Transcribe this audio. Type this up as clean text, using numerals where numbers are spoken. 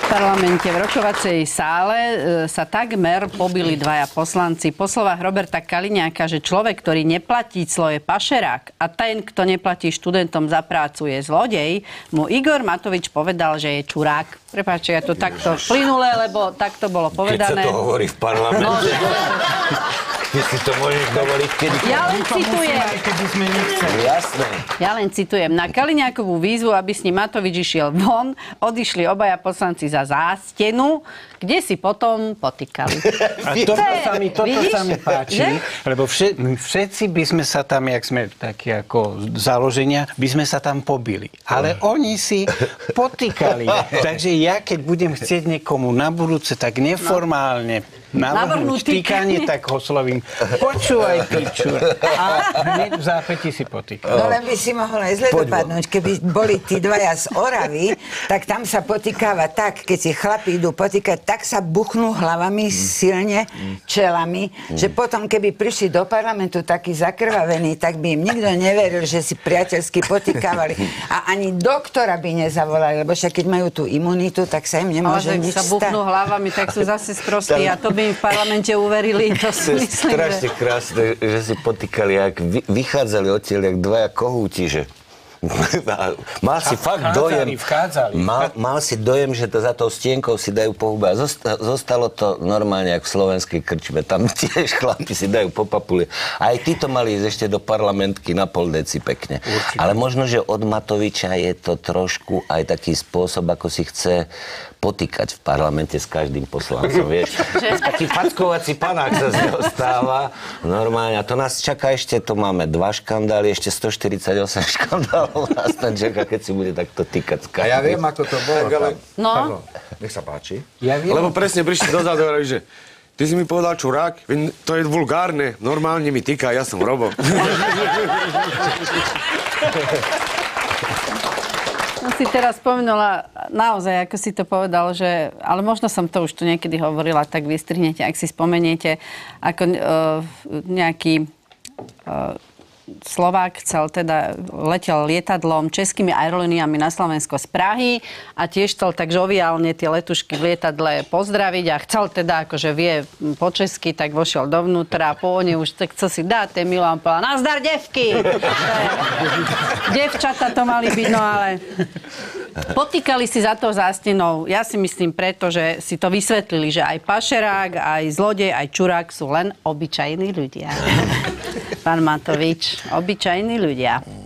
parlamente v rokovacej sále sa takmer pobili dvaja poslanci. Po slovách Roberta Kaliňáka, že človek, ktorý neplatí clo, je pašerák a ten, kto neplatí študentom za prácu, je zlodej, mu Igor Matovič povedal, že je čurák. Prepáčte, ja to takto plynulé, lebo takto bolo povedané. Keď sa to hovorí v parlamente. Ty si to môžeš dovoliť, keď... Ja len citujem. Jasné. Ja len citujem. Na Kaliňákovú výzvu, aby s ním Matovič išiel von, odišli obaja poslanci za zástenu, kde si potom potýkali. A toto sa mi páči, že? Lebo všetci by sme sa tam, jak sme takí ako založenia, by sme sa tam pobili. Ale oni si potýkali. Takže ja, keď budem chcieť niekomu na budúce, tak neformálne navrhnúť týkanie, tak ho slovím, počúvaj, pičur. A hneď v zápäti si potýkali. No len by si mohol aj zle dopadnúť. Keby boli tí dvaja z Oravy, tak tam sa potýkáva tak, keď si chlapi idú potýkať, tak sa buchnú hlavami silne, čelami, že potom, keby prišli do parlamentu takí zakrvavení, tak by im nikto neveril, že si priateľsky potýkávali. A ani doktora by nezavolali, lebo však keď majú tú imunitu, tak sa im nemôže nič stať. Ale sa buchnú hlavami, tak sú zase sprostí a to by im v parlamente uverili. To si myslím, strašne krásne, že si potýkali, jak vychádzali odtiaľ, jak dvaja kohúti, že... Mal si fakt dojem, mal si dojem, že to za tou stienkou si dajú po hube. A zostalo to normálne, jak v slovenskej krčme. Tam tiež chlapi si dajú po papule. Aj tí to mali ísť ešte do parlamentky na pol deci pekne. Určite. Ale možno, že od Matoviča je to trošku aj taký spôsob, ako si chce potýkať v parlamente s každým poslancom, vieš. Taký fackovací panák sa z neho stáva. Normálne. A to nás čaká ešte, to máme 2 škandály, ešte 148 škandálov nás tam čaká, keď si bude takto týkať. A ja viem, ako to bolo. Tak, ale... No. Pardon, nech sa páči. Ja viem. Lebo presne prišli dozadu a hovorili, že ty si mi povedal čurák, to je vulgárne, normálne mi týka, ja som Robo. Som si teraz spomenula, naozaj, ako si to povedal, že, ale možno som to už tu niekedy hovorila, tak vystrihnete, ak si spomeniete, ako nejaký Slovák letel lietadlom českými aerolíniami na Slovensko z Prahy a tiež chcel tak žoviálne tie letušky v lietadle pozdraviť a chcel teda, akože vie po česky, tak vošiel dovnútra a po oni už tak chcel si dať ten Milan povedal, nazdar, devky! Devčata to mali byť, no ale potýkali si za tou zástenou. Ja si myslím preto, že si to vysvetlili, že aj pašerák, aj zlodej, aj čurák sú len obyčajní ľudia. Pán Matovič, obyčajní ľudia.